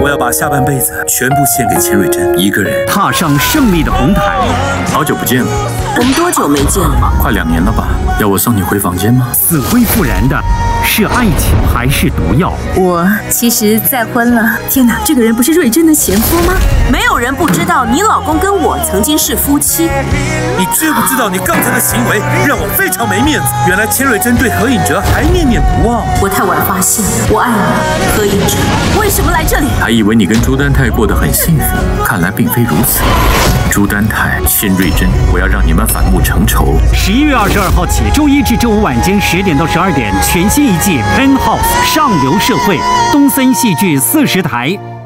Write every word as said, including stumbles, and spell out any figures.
我要把下半辈子全部献给钱瑞珍一个人， 踏上胜利的红毯。 好久不见了， 我们多久没见了？ 快两年了吧？要我送你回房间吗？ 死灰复燃的是爱情还是毒药？ 我其实再婚了。天哪，这个人不是瑞珍的前夫吗？ 没有人不知道你老公跟我曾经是夫妻。 你知不知道你刚才的行为让我非常没面子？原来钱瑞珍对何颖哲还念念不忘。 我太晚发现，我爱你，何颖哲。为什么来这里？ 还以为你跟朱丹泰过得很幸福，看来并非如此。朱丹泰、钱瑞珍，我要让你们反目成仇。 十一月二十二号起，周一至周五晚间十点到十二点，全新一季《Penthouse 上流社会》东森戏剧四十台。